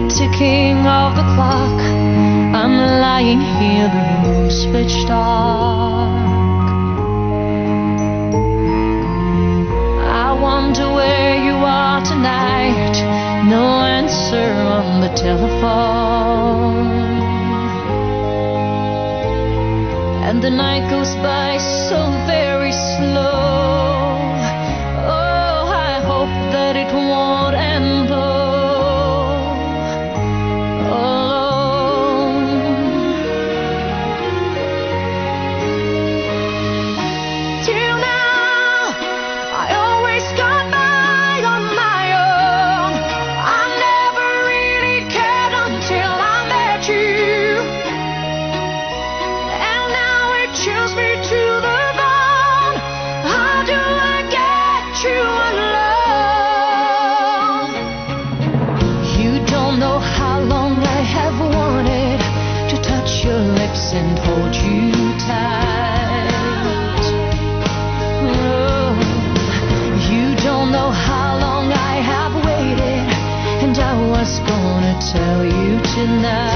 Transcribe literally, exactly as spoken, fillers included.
ticking of the clock. I'm lying here, the room's pitch dark. I wonder where you are tonight. No answer on the telephone, and the night goes by so very slow. Oh, I hope that it won't end all alone. Till now, I always got by on my own. I never really cared until I met you, and now it chills me to the bone. How do I get you alone? You don't know how long I have wanted to touch your lips and hold you tight. Oh, you don't know how long I have waited, and I was gonna tell you tonight.